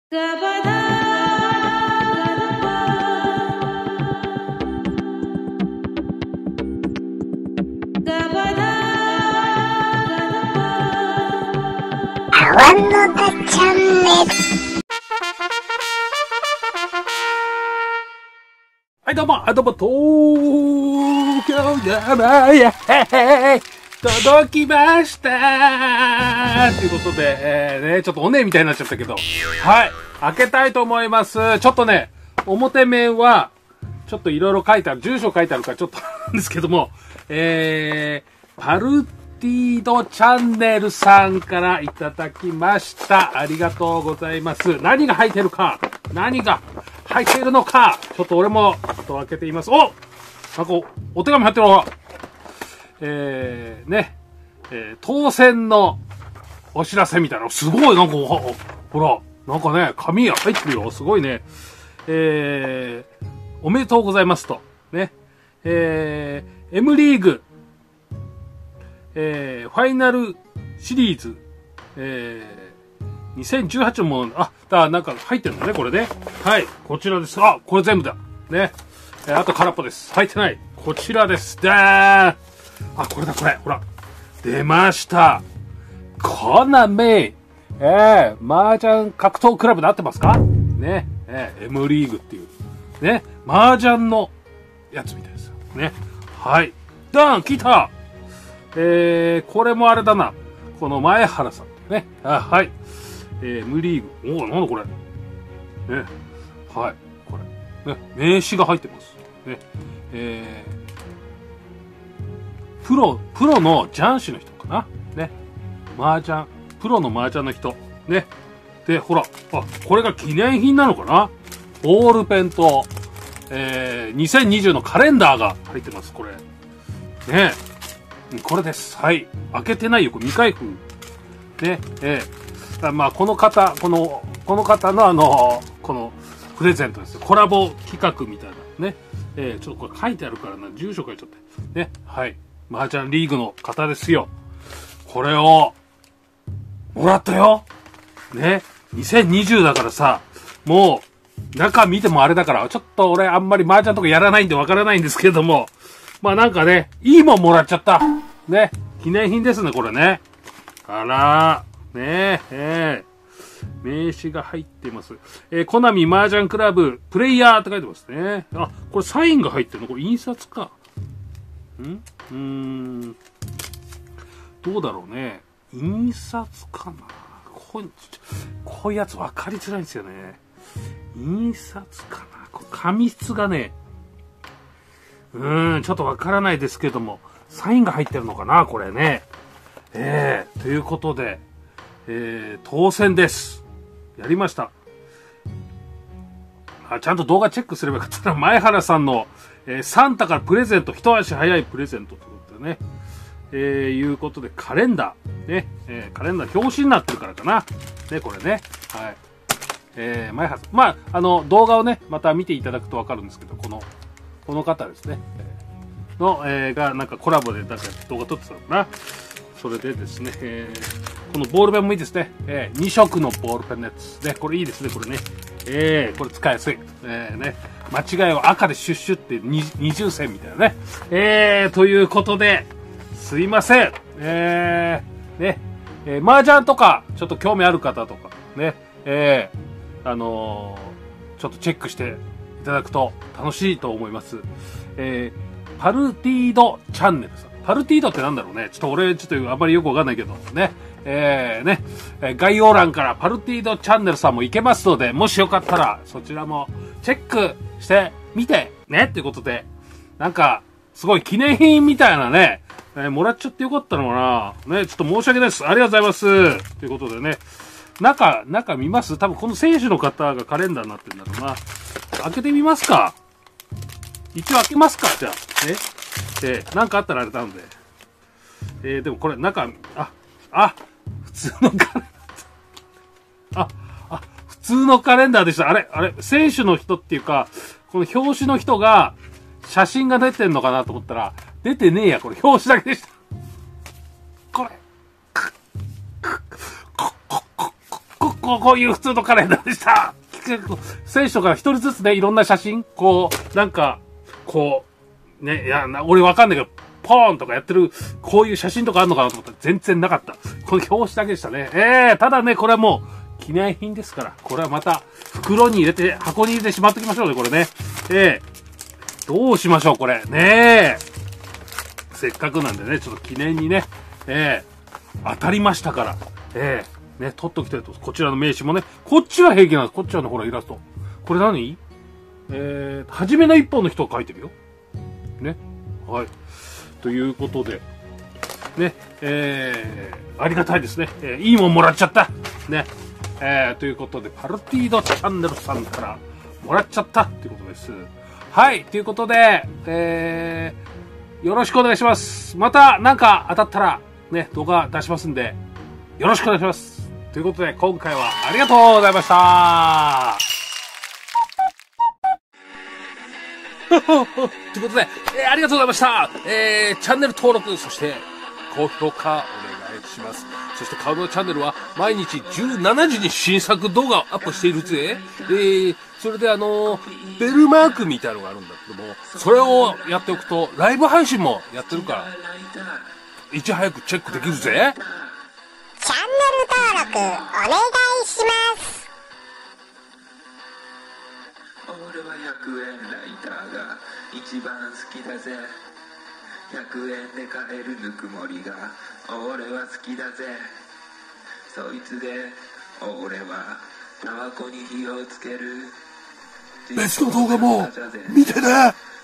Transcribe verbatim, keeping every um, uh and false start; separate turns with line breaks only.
はい、どうも、あ、どうも、東京生へへへ届きましたーということで、えー、ね、ちょっとおねみたいになっちゃったけど、はい、開けたいと思います。ちょっとね、表面は、ちょっといろいろ書いてある、住所書いてあるからちょっとなんですけども、えー、パルティードチャンネルさんからいただきました。ありがとうございます。何が入ってるか、何が入っているのか、ちょっと俺も、ちょっと開けてみます。お、なんかお、お手紙入ってるわ。えー、ね、えー、当選のお知らせみたいな。すごい、なんか、ほら、なんかね、紙が入ってるよ。すごいね。えー、おめでとうございますと。ね。えー、M リーグ、えー、ファイナルシリーズ、えー、にせんじゅうはちのもの、あ、だ、なんか入ってるんだね、これね。はい、こちらです。あ、これ全部だ。ね。えー、あと空っぽです。入ってない。こちらです。でーん。あ、これだ、これ。ほら。出ました。コナミ。えー、麻雀格闘クラブで合ってますかね。えー、M リーグっていう。ね。麻雀のやつみたいですよ。ね。はい。ダーン、来た。えー、これもあれだな。この前原さん。ね。あ、はい。えー、M リーグ。おー、なんだこれ。ね。はい。これ。ね。名刺が入ってます。ね。えー、プロ、プロの雀士の人かな。ね。麻雀。プロの麻雀の人。ね。で、ほら。あ、これが記念品なのかな。ボールペンと、えー、にせんにじゅうのカレンダーが入ってます、これ。ね。これです。はい。開けてないよ、これ未開封。ね。えー、まあ、この方、この、この方のあの、この、プレゼントですよ。コラボ企画みたいな。ね。えー、ちょっとこれ書いてあるからな、住所書いちゃって。ね。はい。麻雀リーグの方ですよ。これを、もらったよ。ね。にせんにじゅうだからさ、もう、中見てもあれだから、ちょっと俺あんまり麻雀とかやらないんでわからないんですけれども、まあなんかね、いいもんもらっちゃった。ね。記念品ですね、これね。あらー。ねえ、えー、名刺が入っています。えー、コナミ麻雀クラブ、プレイヤーって書いてますね。あ、これサインが入ってるのこれ印刷か。んうーん。どうだろうね。印刷かなこう、こういうやつ分かりづらいんですよね。印刷かなこれ紙質がね、うーん、ちょっと分からないですけども、サインが入ってるのかなこれね。えー、ということで、えー、当選です。やりました。あ、ちゃんと動画チェックすればよかったな。前原さんの、えー、サンタからプレゼント、一足早いプレゼントということでね。えー、いうことで、カレンダー。ね。えー、カレンダー表紙になってるからかな。ね、これね。はい。えー、前原さん。まあ、あの、動画をね、また見ていただくとわかるんですけど、この、この方ですね。えー、の、えー、が、なんかコラボで、なんか動画撮ってたのかな。それでですね、えー、このボールペンもいいですね。えー、に色のボールペンのやつ。ね、これいいですね、これね。えー、これ使いやすい。えー、ね。間違いを赤でシュッシュって二重線みたいなね。えー、ということで、すいません。えー、ね。えー、麻雀とか、ちょっと興味ある方とか、ね。えー、あのー、ちょっとチェックしていただくと楽しいと思います。えー、パルティードチャンネルさん。パルティードってなんだろうね。ちょっと俺、ちょっとあんまりよくわかんないけど、ね。えー、ね。概要欄からパルティードチャンネルさんも行けますので、もしよかったら、そちらもチェックしてみて、ね。っていうことで、なんか、すごい記念品みたいなね、えー、もらっちゃってよかったのかな。ね。ちょっと申し訳ないです。ありがとうございます。ということでね。中、中見ます多分この選手の方がカレンダーになってるんだろうな。開けてみますか。一応開けますかじゃあ。ね。えー、なんかあったらあれなんで。えー、でもこれ中、あ、あ、普通のカレンダー。あ、あ、普通のカレンダーでした。あれ、あれ、選手の人っていうか、この表紙の人が、写真が出てんのかなと思ったら、出てねえや、これ表紙だけでした。これ。こ、こ、こ、こ、こ、 こう、こういう普通のカレンダーでした。選手とか一人ずつね、いろんな写真、こう、なんか、こう、ね、いや、俺わかんないけど、ポーンとかやってる、こういう写真とかあるのかなと思ったら全然なかった。この表紙だけでしたね。ええー、ただね、これはもう、記念品ですから、これはまた、袋に入れて、箱に入れてしまっておきましょうね、これね。ええー、どうしましょう、これ。ねえ。せっかくなんでね、ちょっと記念にね、ええー、当たりましたから、ええー、ね、取っときたいと。こちらの名刺もね、こっちは平気なんです。こっちはのほら、イラスト。これ何？えー、初めの一本の人が書いてるよ。ね。はい。ということで、ね、えー、ありがたいですね。えー、いいもんもらっちゃった。ね。えー、ということで、パルティードチャンネルさんからもらっちゃったっていうことです。はい。ということで、えー、よろしくお願いします。またなんか当たったら、ね、動画出しますんで、よろしくお願いします。ということで、今回はありがとうございました。ということで、えー、ありがとうございました。えー、チャンネル登録、そして高評価お願いします。そして顔のチャンネルは毎日じゅうしちじに新作動画をアップしているぜ。えー、それであのー、ベルマークみたいなのがあるんだけども、それをやっておくとライブ配信もやってるから、いち早くチェックできるぜ。
チャンネル登録お願いします。
俺はひゃくえんライターが一番好きだぜ。ひゃくえんで買えるぬくもりが俺は好きだぜ。そいつで俺はタバコに火をつける。
別の動画も見てね。